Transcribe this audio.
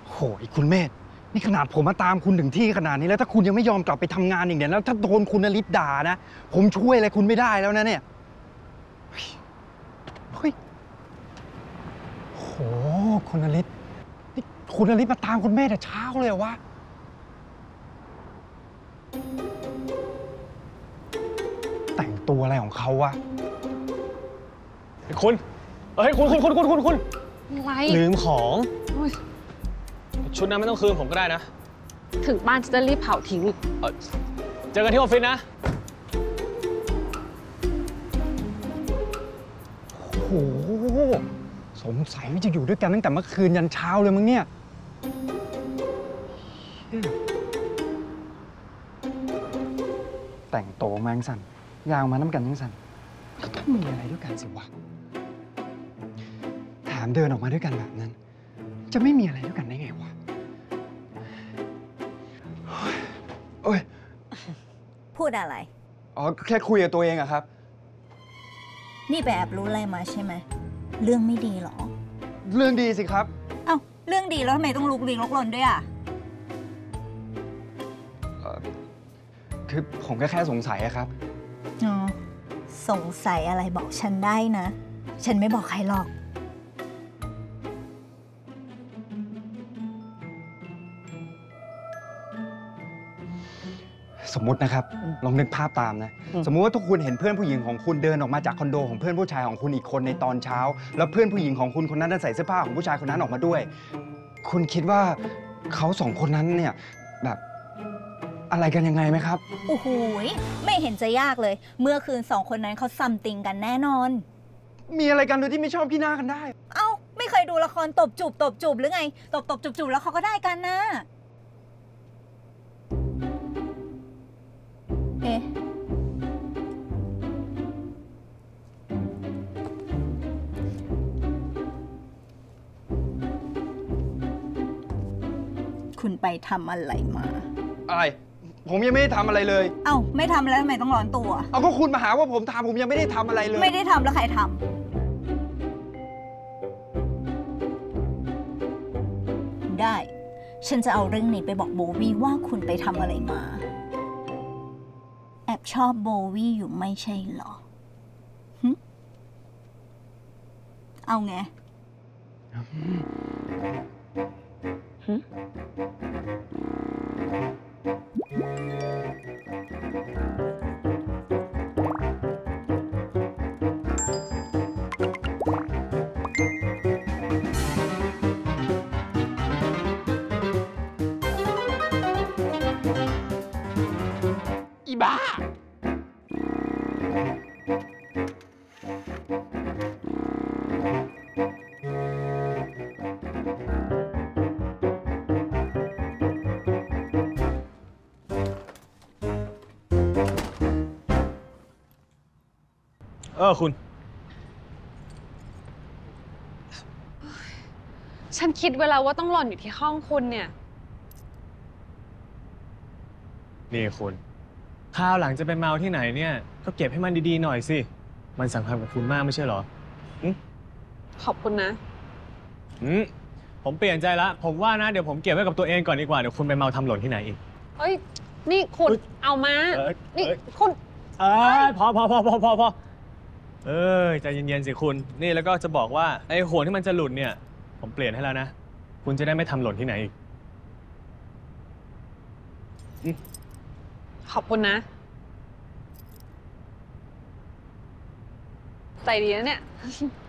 โหยคุณเมธนี่ขนาดผมมาตามคุณถึงที่ขนาดนี้แล้วถ้าคุณยังไม่ยอมกลับไปทำงานอีกเนี่ยแล้วถ้าโดนคุณนฤทธิ์ด่านะผมช่วยอะไรคุณไม่ได้แล้วนะเนี่ยเฮ้ยโหคุณนฤทธิ์นี่คุณนฤทธิ์มาตามคุณเมธแต่เช้าเลยเหรอวะแต่งตัวอะไรของเขาวะคุณเฮ้ยคุณอะไรลืมของชุดนั้นไม่ต้องคืนผมก็ได้นะถึงบ้านจะรีบเผาทิ้งเจอกันที่ออฟฟิศนะโอ้โหสงสัยว่าจะอยู่ด้วยกันตั้งแต่เมื่อคืนยันเช้าเลยมั้งเนี่ยแต่งโตมาจังสันยาวมาน้ำกันจังสันก็ต้องมีอะไรด้วยกันสิวะแถมเดินออกมาด้วยกันแบบนั้นจะไม่มีอะไรด้วยกันได้ไงวะโอ้ยพูดอะไรอ๋อแค่คุยกับตัวเองอะครับนี่ไปแอบรู้อะไรมาใช่ไหมเรื่องไม่ดีหรอเรื่องดีสิครับเอ้าเรื่องดีแล้วทำไมต้องลุกลี้ลุกลนด้วยอะคือผมก็แค่สงสัยอะครับอ๋อสงสัยอะไรบอกฉันได้นะฉันไม่บอกใครหรอกสมมุตินะครับลองนึกภาพตามนะสมมุติว่าทุกคุณเห็นเพื่อนผู้หญิงของคุณเดินออกมาจากคอนโดของเพื่อนผู้ชายของคุณอีกคนในตอนเช้าแล้วเพื่อนผู้หญิงของคุณคนนั้นใส่เสื้อผ้าของผู้ชายคนนั้นออกมาด้วยคุณคิดว่าเขาสองคนนั้นเนี่ยแบบอะไรกันยังไงไหมครับโอ้โหไม่เห็นจะยากเลยเมื่อคืนสองคนนั้นเขาซัมติงกันแน่นอนมีอะไรกันโดยที่ไม่ชอบขี้หน้ากันได้เอ้าไม่เคยดูละครตบจูบหรือไงตบจูบแล้วเขาก็ได้กันนะเอ๊ะคุณไปทำอะไรมาอะไรผมยังไม่ได้ทำอะไรเลยเอ้าไม่ทำแล้วทำไมต้องร้อนตัวเอาก็คุณมาหาว่าผมทำผมยังไม่ได้ทำอะไรเลยไม่ได้ทำแล้วใครทำได้ฉันจะเอาเรื่องนี้ไปบอกโบวี่ว่าคุณไปทำอะไรมาแอบชอบโบวี่อยู่ไม่ใช่เหรอเอาไงอีบ้าคุณฉันคิดเวลาว่าต้องหล่อนอยู่ที่ห้องคุณเนี่ยนี่คุณคราวหลังจะไปเมาที่ไหนเนี่ยก็เก็บให้มันดีๆหน่อยสิมันสำคัญกับคุณมากไม่ใช่เหรอขอบคุณนะผมเปลี่ยนใจละผมว่านะเดี๋ยวผมเก็บไว้กับตัวเองก่อนดีกว่าเดี๋ยวคุณไปเมาทำหล่นที่ไหนอีกเฮ้ยนี่คุณเอามานี่คุณพอใจเย็นๆสิคุณนี่แล้วก็จะบอกว่าไอ้หัวที่มันจะหลุดเนี่ยผมเปลี่ยนให้แล้วนะคุณจะได้ไม่ทำหล่นที่ไหนอีกขอบคุณนะใจดีนะเนี่ย